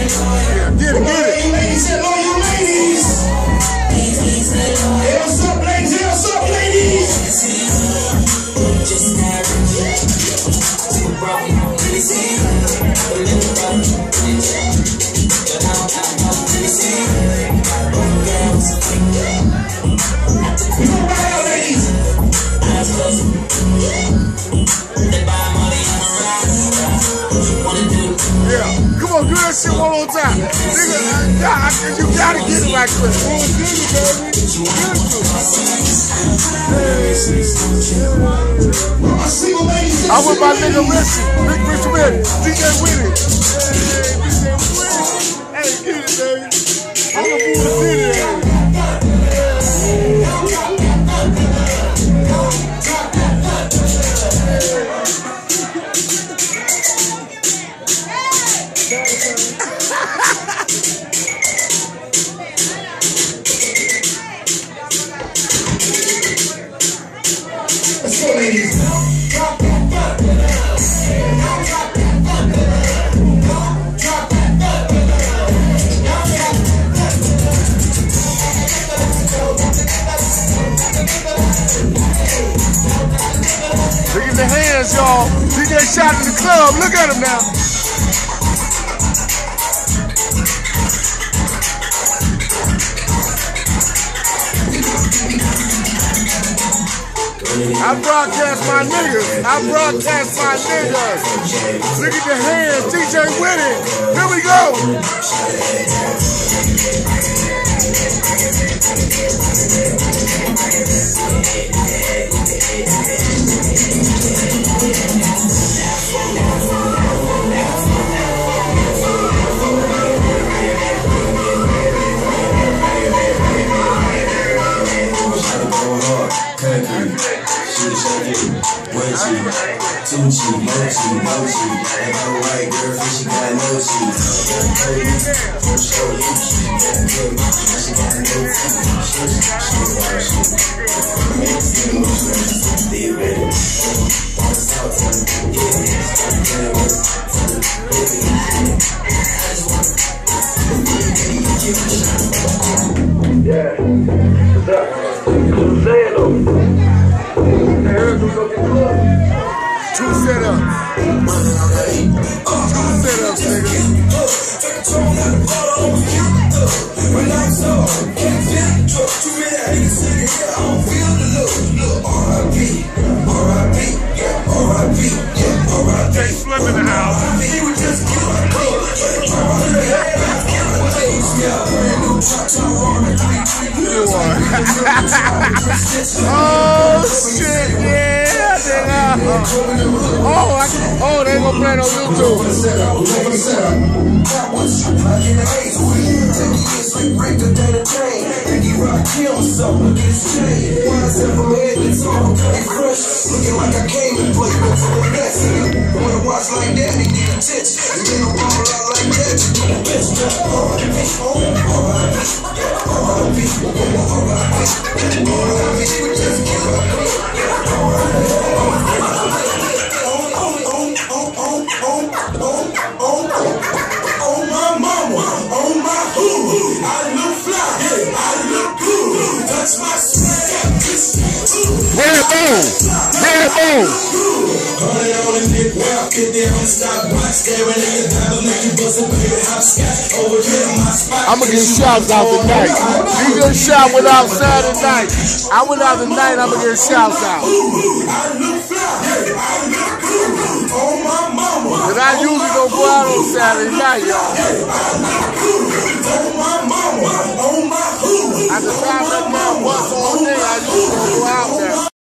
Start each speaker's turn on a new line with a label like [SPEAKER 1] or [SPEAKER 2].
[SPEAKER 1] Get it, get it.
[SPEAKER 2] Ladies, hello, you ladies. Hey, what's up, ladies? Hey, what's up, ladies? We gonna ride out, ladies.
[SPEAKER 1] Yeah, come on, do that shit one more time. Nigga, you gotta get it right quick. I'm with my nigga Richie, Big Rich Whitted, DJ Whitted. Hey, get it, baby. I'm a Bullcity Rider.
[SPEAKER 2] Let's go, ladies.
[SPEAKER 1] Look at the hands, y'all. DJ shot in the club. Look at him now. I broadcast my niggas. I broadcast my niggas. Look at the hands. DJ Whitted. Here we go.
[SPEAKER 3] Tucci, mochi, mochi. Like a white girl, she got no teeth. She got no
[SPEAKER 1] Two setups. Two setups, nigga. Jay Slim in the house. Oh shit, yeah, nigga. Oh, they gonna play it on YouTube.
[SPEAKER 3] Looking like I came and played with for the best. Wanna watch like that, they need attention. You get a ball out like that, you do the best. On my mama, on my hoo, I look fly, I look good. Touch my swag,
[SPEAKER 1] Hand boom. Hand boom. I'm gonna get shouts out tonight. You get shot without Saturday night. I went out tonight, I'm gonna get shouts out. Cause I usually don't go out on Saturday night, y'all.